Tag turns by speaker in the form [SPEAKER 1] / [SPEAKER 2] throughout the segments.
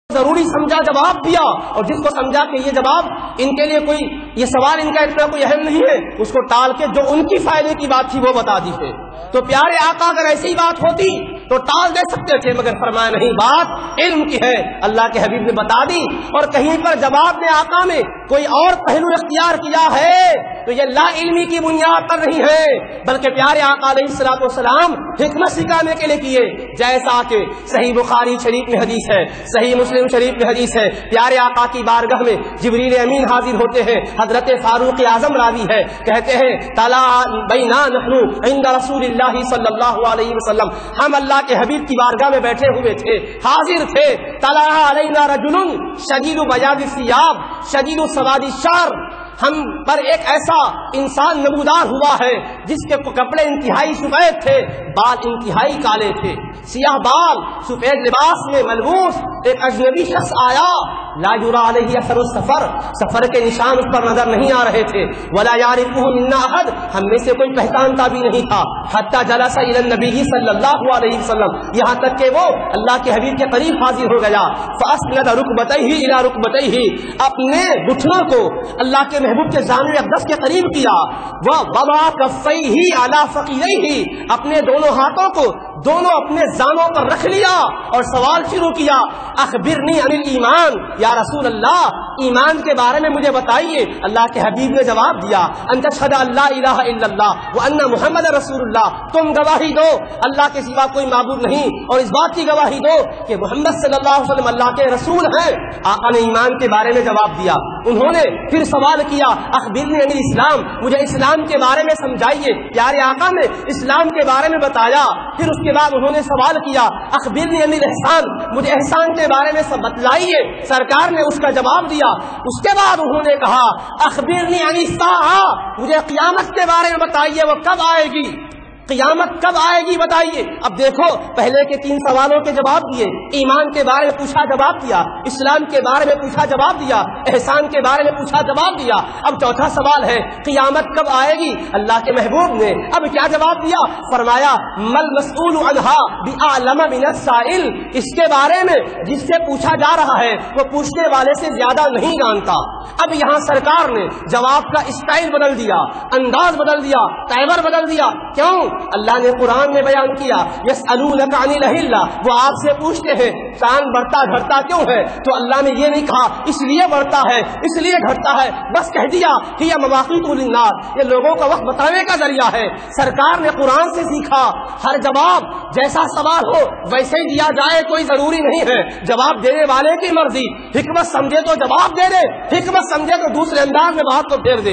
[SPEAKER 1] ضروری سمجھا جواب دیا، اور جس کو سمجھا کہ یہ جواب ان کے لیے کوئی، یہ سوال ان کا اتنا کوئی اہم نہیں ہے، اس کو ٹال کے جو ان کی فائدے کی بات تھی وہ بتا دی ہے۔ تو پیارے آقا اگر ایسی بات ہوتی تو ٹال دے سکتے تھے، مگر فرمایا نہیں، بات علم کی ہے، اللہ کے حبیب نے بتا دی۔ اور کہیں پر جواب میں آقا نے کوئی اور پہلو اختیار کیا ہے تو یہ لا علمی کی بنیاد پر نہیں ہے، بلکہ پیارے آقا علیہ الصلوۃ والسلام حکمت سکھانے کے لیے کیے۔ جیسا کہ صحیح بخاری شریف میں حدیث ہے، صحیح مسلم شریف میں حدیث ہے، پیارے آقا کی بارگاہ میں جبریل امین حاضر ہوتے ہیں، حضرت فاروق اعظم راوی ہے، کہتے ہیں تلا بینا نحن عند رسول اللہ صلی اللہ علیہ وسلم، ہم اللہ کے حبیب کی بارگاہ میں بیٹھے ہوئے تھے، حاضر تھے، طلع علینا رجل شدید بیاض الثیاب شدید سواد الشعر، ہم پر ایک ایسا انسان نمودار ہوا ہے جس کے کپڑے انتہائی سفید تھے، بال انتہائی کالے تھے، سیاہ بال سفید لباس میں ملبوس ایک اجنبی شخص آیا، لا یرا علیہ اثر السفر، سفر کے نشان اس پر نظر نہیں آ رہے تھے، ولا یعرفہ منا احد، ہم میں سے کوئی پہچانتا بھی نہیں تھا، حتی جلس الی النبی صلی اللہ علیہ وسلم، یہاں تک کہ وہ اللہ کے حبیب کے قریب حاضر ہو گیا، فاسند رکبتیہ الی رکبتیہ، اپنے گھٹنوں کو اللہ کے محبوب کے زانو اقدس کے قریب کیا، ووضع کفیہ علی فخذیہ، اپنے دونوں ہاتھوں کو دونوں اپنے زانوں پر رکھ لیا اور سوال شروع کیا، اخبرنی عن الایمان، یا رسول اللہ ایمان کے بارے میں مجھے بتائیے۔ اللہ کے حبیب نے جواب دیا، ان تشہد ان لا الہ الا اللہ وان محمد رسول اللہ، تم گواہی دو اللہ کے سوا کوئی معبود نہیں، اور اس بات کی گواہی دو کہ محمد صلی اللہ علیہ وسلم اللہ کے رسول ہیں۔ آقا نے ایمان کے بارے میں جواب دیا، انہوں نے پھر سوال کیا، اخبرنی عن الاسلام، مجھے اسلام کے بارے میں سمجھائیے۔ پیارے آقا نے اسلام کے بارے میں بتایا، پھر اس کے بعد انہوں نے سوال کیا، اخبرنی عن الاحسان، مجھے احسان کے بارے میں بتلائیے۔ سرکار نے اس کا جواب دیا، اس کے بعد انہوں نے کہا، اخبرنی عن الساعہ، مجھے قیامت کے بارے میں بتائیے، وہ کب آئے گی، قیامت کب آئے گی بتائیے۔ اب دیکھو پہلے کے 3 سوالوں کے جواب دیے، ایمان کے بارے میں پوچھا جواب دیا، اسلام کے بارے میں پوچھا جواب دیا، احسان کے بارے میں پوچھا جواب دیا، اب چوتھا سوال ہے قیامت کب آئے گی۔ اللہ کے محبوب نے اب کیا جواب دیا، فرمایا مل مسئول عنہا بعلم من السائل، اس کے بارے میں جس سے پوچھا جا رہا ہے وہ پوچھنے والے سے زیادہ نہیں جانتا۔ اب یہاں سرکار نے جواب کا اسٹائل بدل دیا، انداز بدل دیا، تیور بدل دیا۔ کیوں؟ اللہ نے قرآن میں بیان کیا، یسألونک عن الأہلہ، وہ آپ سے پوچھتے ہیں چاند بڑھتا گھٹتا کیوں ہے، تو اللہ نے یہ نہیں کہا اس لیے بڑھتا ہے اس لیے گھٹتا ہے، بس کہہ دیا کہ یہ مواقیت للناس، یہ لوگوں کا وقت بتانے کا ذریعہ ہے۔ سرکار نے قرآن سے سیکھا، ہر جواب جیسا سوال ہو ویسے ہی دیا جائے کوئی ضروری نہیں ہے، جواب دینے والے کی مرضی، حکمت سمجھے تو جواب دے دے، حکمت سمجھے تو دوسرے انداز میں بات کو پھیر دے۔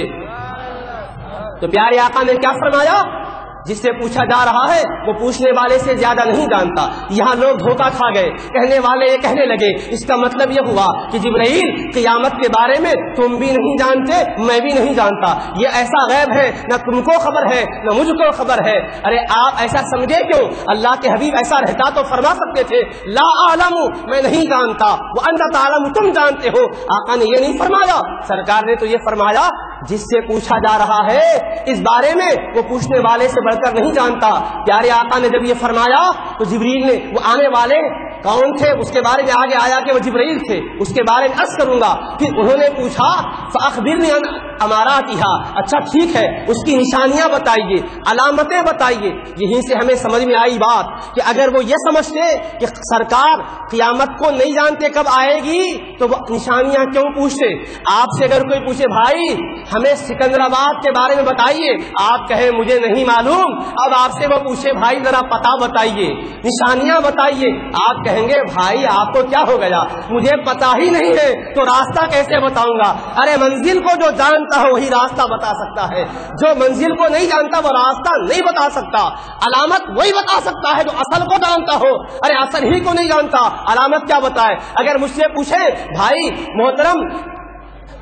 [SPEAKER 1] تو پیارے آقا نے کیا فرمایا، جس سے پوچھا جا رہا ہے وہ پوچھنے والے سے زیادہ نہیں جانتا۔ یہاں لوگ دھوکہ کھا گئے، کہنے والے یہ کہنے لگے، اس کا مطلب یہ ہوا کہ جبرائیل قیامت کے بارے میں تم بھی نہیں جانتے میں بھی نہیں جانتا، یہ ایسا غیب ہے نہ تم کو خبر ہے نہ مجھ کو خبر ہے۔ ارے آپ ایسا سمجھے کیوں؟ اللہ کے حبیب ایسا رہتا تو فرما سکتے تھے لا اعلم، میں نہیں جانتا، وانت تعلم، تم جانتے ہو۔ آقا نے یہ نہیں فرمایا، سرکار نے تو یہ فرمایا جس سے پوچھا جا رہا ہے اس بارے میں وہ پوچھنے والے سے بڑھ کر نہیں جانتا۔ پیارے آقا نے جب یہ فرمایا تو جبریل نے، وہ آنے والے کون تھے اس کے بارے میں آگے آیا کہ وہ جبرائیل تھے، اس کے بارے میں عرض کروں گا۔ پھر انہوں نے پوچھا فاخبرنی عن اماراتھا، اچھا ٹھیک ہے اس کی نشانیاں بتائیے، علامتیں بتائیے۔ یہیں سے ہمیں سمجھ میں آئی بات کہ اگر وہ یہ سمجھتے کہ سرکار قیامت کو نہیں جانتے کب آئے گی تو وہ نشانیاں کیوں پوچھتے۔ آپ سے اگر کوئی پوچھے بھائی ہمیں سکندرآباد کے بارے میں بتائیے، آپ کہیں مجھے نہیں معلوم، اب آپ سے وہ پوچھے بھائی ذرا پتہ بتائیے، نشانیاں بتائیے، آپ کہیں گے بھائی آپ کو کیا ہو گیا، مجھے پتہ ہی نہیں ہے تو راستہ کیسے بتاؤں گا۔ ارے منزل کو جو جانتا ہے وہی راستہ بتا سکتا ہے، جو منزل کو نہیں جانتا وہ راستہ نہیں بتا سکتا۔ علامت وہی بتا سکتا ہے جو اصل کو جانتا ہو، ارے اصل ہی کو نہیں جانتا علامت کیا بتائے۔ اگر مجھ سے پوچھے بھائی محترم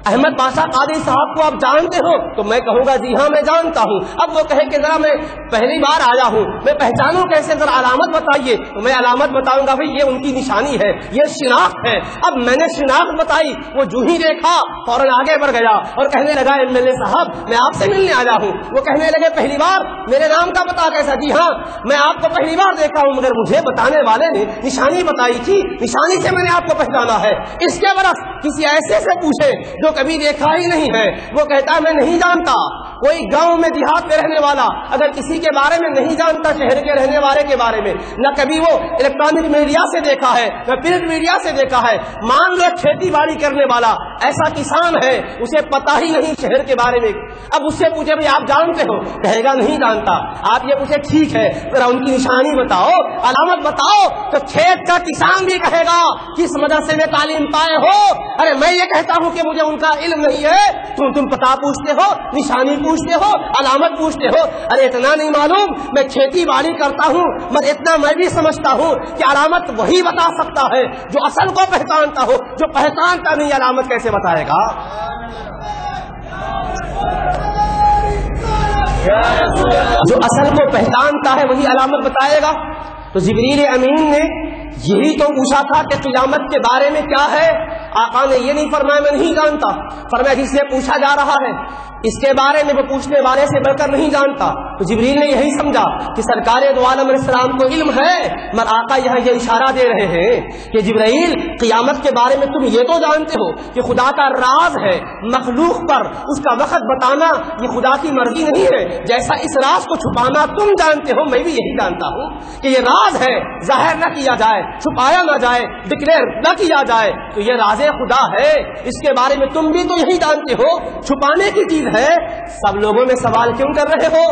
[SPEAKER 1] احمد پاشا قادری صاحب کو آپ جانتے ہو؟ تو میں کہوں گا جی ہاں میں جانتا ہوں۔ اب وہ کہے کہ ذرا میں پہلی بار آیا ہوں، میں پہچانوں کیسے، ذرا علامت بتائیے۔ تو میں علامت بتاؤں گا بھائی یہ ان کی نشانی ہے، یہ شناخت ہے۔ اب میں نے شناخت بتائی، وہ جو ہی دیکھا فوراً آگے بڑھ گیا اور کہنے لگا MLA صاحب میں آپ سے ملنے آیا ہوں۔ وہ کہنے لگے پہلی بار میرے نام کا پتا کیسا؟ جی ہاں میں آپ کو پہلی بار دیکھا ہوں، مگر مجھے بتانے والے نے نشانی بتائی تھی، نشانی سے میں نے آپ کو پہچانا ہے۔ اس کے برعکس کسی ایسے سے پوچھے جو کبھی دیکھا ہی نہیں ہے، وہ کہتا ہے میں نہیں جانتا۔ کوئی گاؤں میں دیہات میں رہنے والا اگر کسی کے بارے میں نہیں جانتا، شہر کے رہنے والے کے بارے میں، نہ کبھی وہ الیکٹرانک میڈیا سے دیکھا ہے نہ پرنٹ میڈیا سے دیکھا ہے، مان لو کھیتی باڑی کرنے والا ایسا کسان ہے اسے پتا ہی نہیں شہر کے بارے میں، اب اس سے پوچھے بھائی آپ جانتے ہو، کہے گا نہیں جانتا۔ آپ یہ پوچھے ٹھیک ہے ذرا ان کی نشانی بتاؤ، علامت بتاؤ، تو کھیت کا کسان بھی کہے گا کس مدرسے میں تعلیم پائے ہو؟ ارے میں یہ کہتا ہوں کہ مجھے ان کا علم نہیں ہے، تم پتا پوچھتے ہو، نشانی پوچھتے ہو، علامت پوچھتے ہو۔ ارے اتنا نہیں معلوم میں کھیتی باڑی کرتا ہوں، مگر اتنا میں بھی سمجھتا ہوں کہ علامت وہی بتا سکتا ہے جو اصل کو پہچانتا ہو، جو پہچانتا نہیں علامت کیسے بتائے گا؟ جو اصل کو پہچانتا ہے وہی علامت بتائے گا۔ تو جبریل امین نے یہی تو پوچھا تھا کہ قیامت کے بارے میں کیا ہے۔ آقا نے یہ نہیں فرمایا میں نہیں جانتا، فرمایا جس سے پوچھا جا رہا ہے اس کے بارے میں وہ پوچھنے والے سے بڑھ کر نہیں جانتا۔ تو جبریل نے یہی سمجھا کہ سرکار دو عالم علیہ السلام کو علم ہے، مگر آقا یہاں یہ اشارہ دے رہے ہیں کہ جبرائیل قیامت کے بارے میں تم یہ تو جانتے ہو کہ خدا کا راز ہے، مخلوق پر اس کا وقت بتانا یہ خدا کی مرضی نہیں ہے، جیسا اس راز کو چھپانا تم جانتے ہو میں بھی یہی جانتا ہوں کہ یہ راز ہے، ظاہر نہ کیا جائے، چھپایا نہ جائے، ڈکلیئر نہ کیا جائے، تو یہ راز خدا ہے، اس کے بارے میں تم بھی تو یہی جانتے ہو، چھپانے کی چیز ہے، سب لوگوں میں سوال کیوں کر رہے ہو؟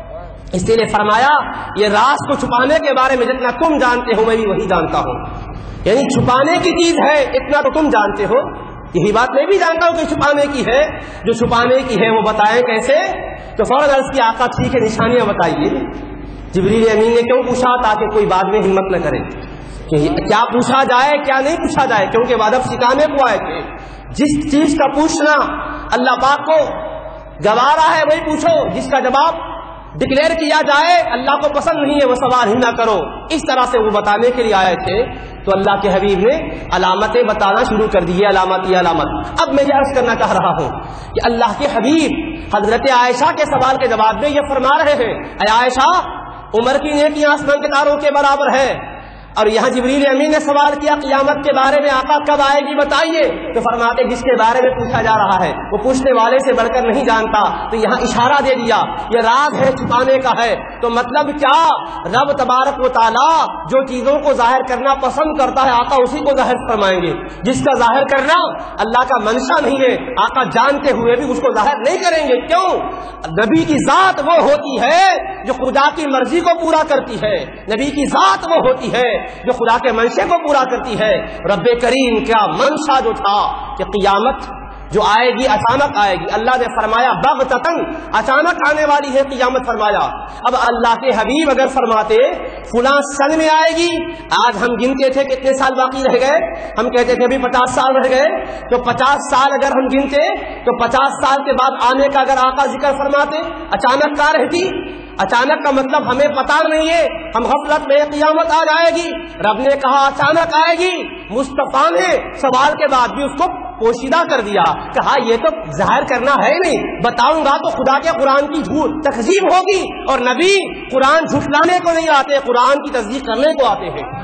[SPEAKER 1] اس لیے فرمایا یہ راز کو چھپانے کے بارے میں جتنا تم جانتے ہو میں بھی وہی جانتا ہوں، یعنی چھپانے کی چیز ہے اتنا تو تم جانتے ہو، یہی بات میں بھی جانتا ہوں کہ چھپانے کی ہے، جو چھپانے کی ہے وہ بتائیں کیسے؟ تو فوراً عرض کی آقا ٹھیک ہے نشانیاں بتائیے۔ جبریل امین نے کیوں پوچھا؟ تاکہ کوئی بعد میں ہمت نہ کرے کہ کیا پوچھا جائے کیا نہیں پوچھا جائے، کیونکہ وہ ادب سکھانے کو آئے تھے۔ جس چیز کا پوچھنا اللہ پاک کو گوارا ہے وہی پوچھو، جس کا جواب ڈکلیئر کیا جائے اللہ کو پسند نہیں ہے وہ سوال ہی نہ کرو، اس طرح سے وہ بتانے کے لیے آئے تھے۔ تو اللہ کے حبیب نے علامتیں بتانا شروع کر دی، علامت یہ علامت۔ اب میں یہ عرض کرنا چاہ رہا ہوں کہ اللہ کے حبیب حضرت عائشہ کے سوال کے جواب میں یہ فرما رہے ہیں اے عائشہ عمر کی نیکیاں آسمان کے تاروں کے برابر ہے، اور یہاں جبریل امین نے سوال کیا قیامت کے بارے میں آقا کب آئے گی بتائیے، تو فرماتے جس کے بارے میں پوچھا جا رہا ہے وہ پوچھنے والے سے بڑھ کر نہیں جانتا، تو یہاں اشارہ دے دیا یہ راز ہے، چھپانے کا ہے۔ تو مطلب کیا؟ رب تبارک و تعالی جو چیزوں کو ظاہر کرنا پسند کرتا ہے آقا اسی کو ظاہر فرمائیں گے، جس کا ظاہر کرنا اللہ کا منشا نہیں ہے آقا جانتے ہوئے بھی اس کو ظاہر نہیں کریں گے۔ کیوں؟ نبی کی ذات وہ ہوتی ہے جو خدا کی مرضی کو پورا کرتی ہے، نبی کی ذات وہ ہوتی ہے جو خدا کے منشے کو پورا کرتی ہے۔ رب کریم کا منشا جو تھا کہ قیامت جو آئے گی اچانک آئے گی، اللہ نے فرمایا بغتتن اچانک آنے والی ہے قیامت فرمایا۔ اب اللہ کے حبیب اگر فرماتے فلاں سن میں آئے گی، آج ہم گنتے تھے کتنے سال باقی رہ گئے، ہم کہتے تھے ابھی 50 سال رہ گئے، تو 50 سال اگر ہم گنتے تو 50 سال کے بعد آنے کا اگر آقا ذکر فرماتے اچانک کا رہتی۔ اچانک کا مطلب ہمیں پتا نہیں ہے، ہم غفلت میں قیامت آ جائے گی، رب نے کہا اچانک آئے گی، مصطفیٰ نے سوال کے بعد بھی اس کو پوشیدہ کر دیا، کہا یہ تو ظاہر کرنا ہے نہیں، بتاؤں گا تو خدا کے قرآن کی جھوٹ تکذیب ہوگی، اور نبی قرآن جھٹلانے کو نہیں آتے، قرآن کی تصدیق کرنے کو آتے ہیں۔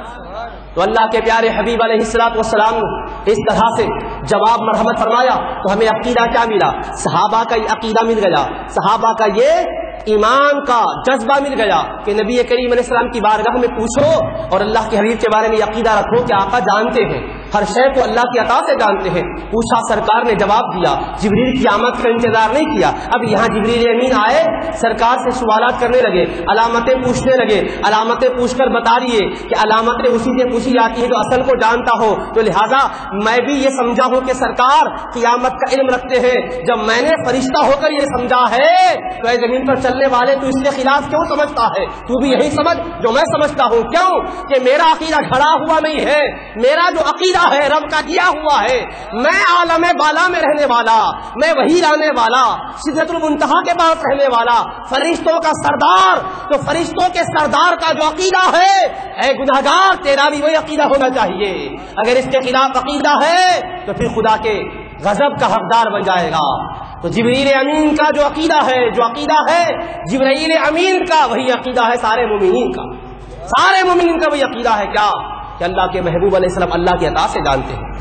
[SPEAKER 1] تو اللہ کے پیارے حبیب علیہ الصلوۃ والسلام نے اس طرح سے جواب مرحمت فرمایا تو ہمیں عقیدہ کیا ملا؟ صحابہ کا یہ عقیدہ مل گیا، صحابہ کا یہ ایمان کا جذبہ مل گیا کہ نبی کریم علیہ السلام کی بارگاہ میں پوچھو اور اللہ کے حبیب کے بارے میں عقیدہ رکھو کہ آقا جانتے ہیں، ہر شے کو اللہ کی عطا سے جانتے ہیں۔ پوچھا، سرکار نے جواب دیا، جبریل کی آمد کا انتظار نہیں کیا۔ اب یہاں جبریل امین آئے، سرکار سے سوالات کرنے لگے، علامتیں پوچھنے لگے، علامتیں پوچھ کر بتا دیے کہ علامتیں اسی سے پوچھی جاتی ہیں جو اصل کو جانتا ہو، تو لہٰذا میں بھی یہ سمجھا ہوں کہ سرکار قیامت کا علم رکھتے ہیں۔ جب میں نے فرشتہ ہو کر یہ سمجھا ہے تو اے زمین پر چلنے والے تو اس کے خلاف کیوں سمجھتا ہے؟ تو بھی یہی سمجھ جو میں سمجھتا ہوں۔ کیوں کہ میرا عقیدہ کھڑا ہوا نہیں ہے، میرا جو عقیدہ عقیدہ ہے، رب کا دیا ہوا ہے، میں عالم بالا میں رہنے والا، میں وہی لانے والا، سدرۃ المنتہا کے پاس رہنے والا، فرشتوں کا سردار، تو فرشتوں کے سردار کا جو عقیدہ ہے، اے گناہگار تیرا بھی وہی عقیدہ ہونا چاہیے۔ اگر اس کے خلاف عقیدہ ہے تو پھر خدا کے غضب کا حقدار بن جائے گا۔ تو جبریل امین کا جو عقیدہ ہے جبرائیل امین کا، وہی عقیدہ ہے سارے مومنین کا، سارے مومنین کا وہی عقیدہ ہے کیا کہ اللہ کے محبوب علیہ السلام اللہ کی عطا سے جانتے ہیں۔